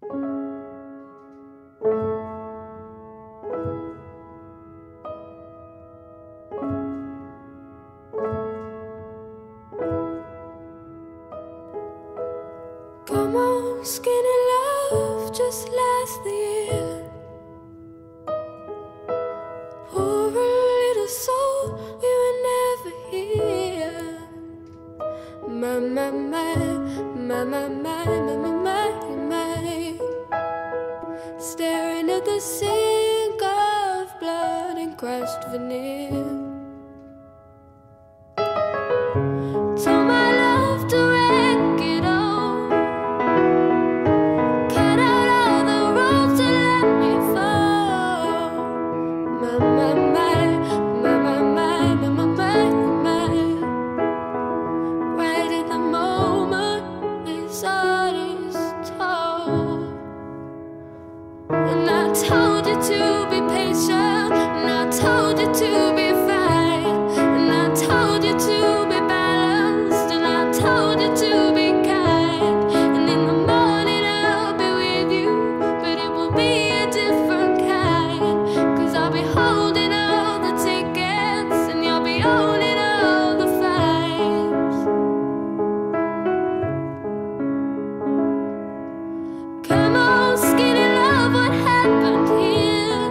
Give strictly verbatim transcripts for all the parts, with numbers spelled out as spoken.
Come on, skinny love, just last the year. Poor little soul, we were never here. My, my, my, my, my, my, my, my, my, my. Staring at the sink of blood and crushed veneer. Told my love to wreck it all. Cut out all the ropes to let me fall. My, my, my, my, my, my, my, my, my, my. Right in the moment, his heart is told. And I told you to be patient, and I told you to be fine, and I told you to be balanced, and I told you to be kind. And in the morning I'll be with you, but it will be a different kind. Cause I'll be holding all the tickets, and you'll be owning all the fines. Come on, skinny love, what happened here?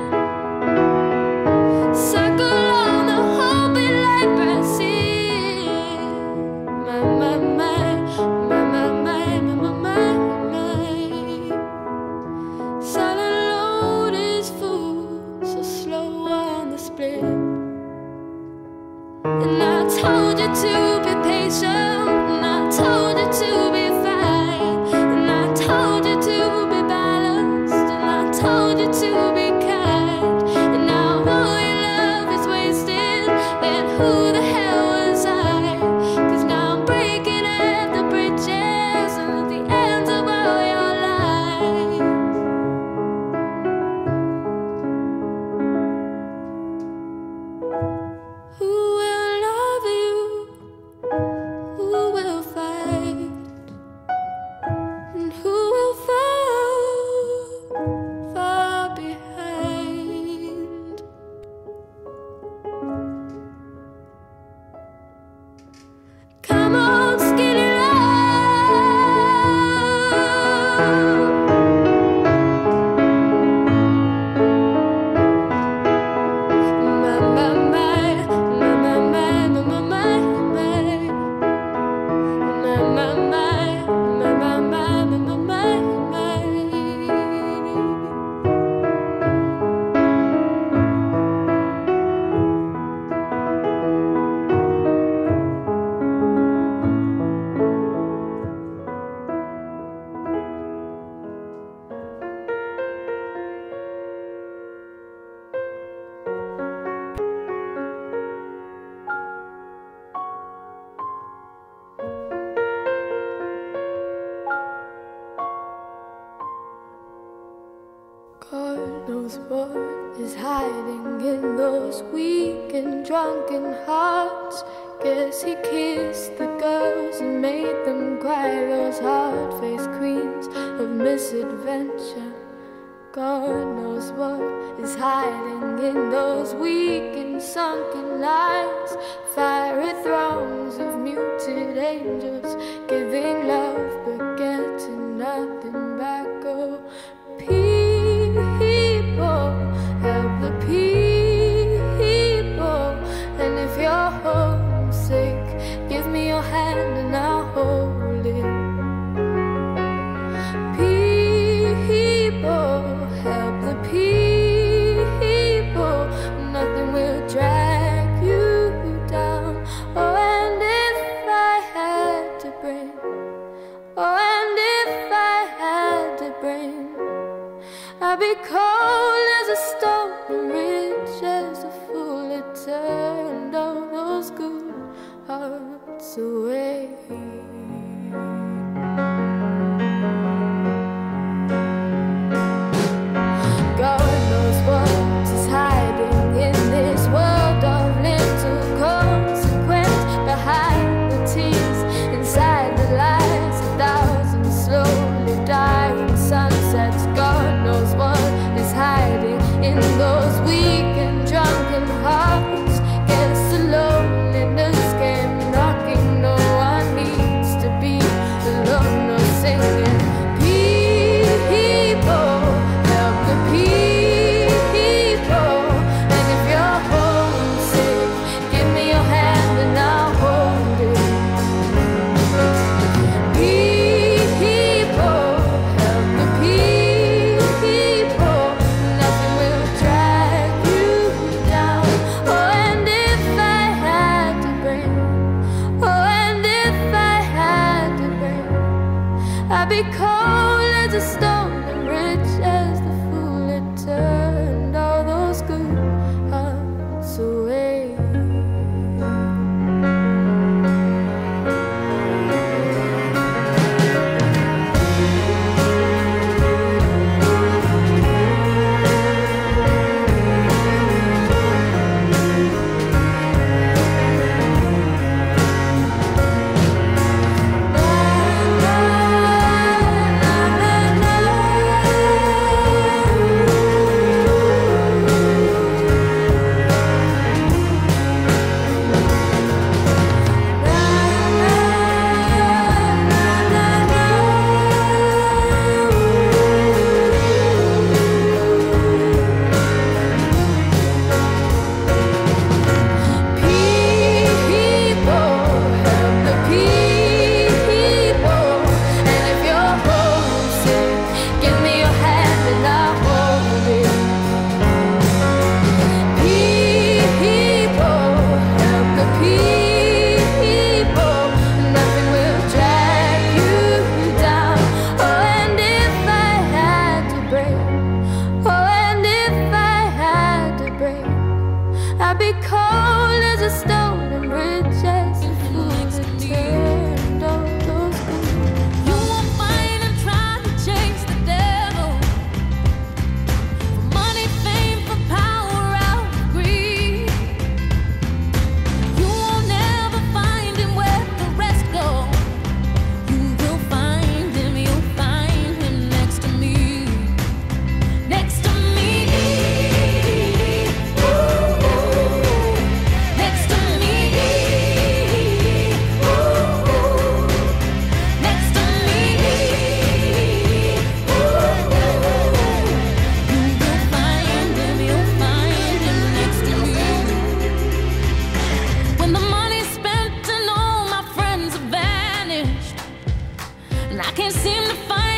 Circle on the whole bit like Brazil. My, my, my, my, my, my, my, my, my. Silent load is full, so slow on the split. And I told you to be patient, and I told you to be fine, and I told you to be balanced, and I told you to be kind. And now all your love is wasted, then who the hell was I? Cause now I'm breaking at the bridges and at the ends of all your lives. Who will love you? Who will fight? And who will fall far behind? Come on, skinny love. My, my, my, my, my, my, my, my, my, my. My, my, my, my, my, my, my, my, my, my. God knows what is hiding in those weak and drunken hearts. Guess he kissed the girls and made them cry, those hard-faced queens of misadventure. God knows what is hiding in those weak and sunken lines. Fiery throngs of muted angels giving love but getting nothing back. Oh, people, help the people. And if you're homesick, give me your hand and I'll hold it. People, help the people. Nothing will drag you down. Oh, and if I had to bring, oh, and if I had to bring, I'd be cold as a stone and rich as a fool. It turned all those good hearts away. God knows what is hiding in this world of little consequence. Behind the tears, inside the lies, a thousand slowly dying sunsets. I'd be cold as a stone and rich as the fool that turned all those good hearts away. I'd be cold as a stone and rich as a fool that turned all those good. You won't find him trying to chase the devil for money, fame, for power, out of greed. You won't never find him where the rest go. You will find him, you'll find him next to me, next to me. And I can't seem to find